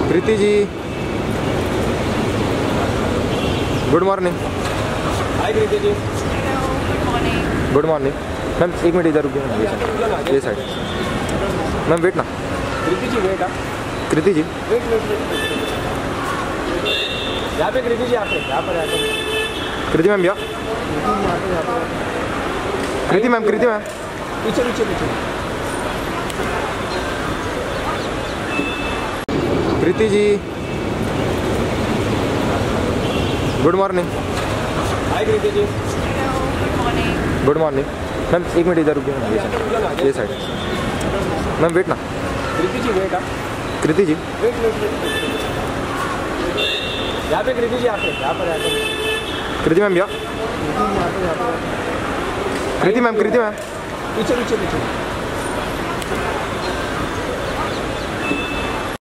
कृति ji, good morning. Hi Kriti ji. Good morning ma'am. एक minute इधर रुकिए, ये साइड। मैम वेट ना। कृति जी वेट। कृति जी वेट। यहाँ पे कृति जी आके यहाँ पर आके। कृति मैम भैया। कृति मैम, कृति मैम पीछे पीछे पीछे। Kriti ji, good morning. Hi Kriti ji. Good morning ma'am. एक मिनट इधर रुकिए, ये साइड। मैम वेट ना। कृति जी वेट। कृति जी वेट। यहाँ पे कृति जी आके यहाँ पर आके। कृति मैम भैया। कृति मैम, कृति मैम पीछे पीछे पीछे।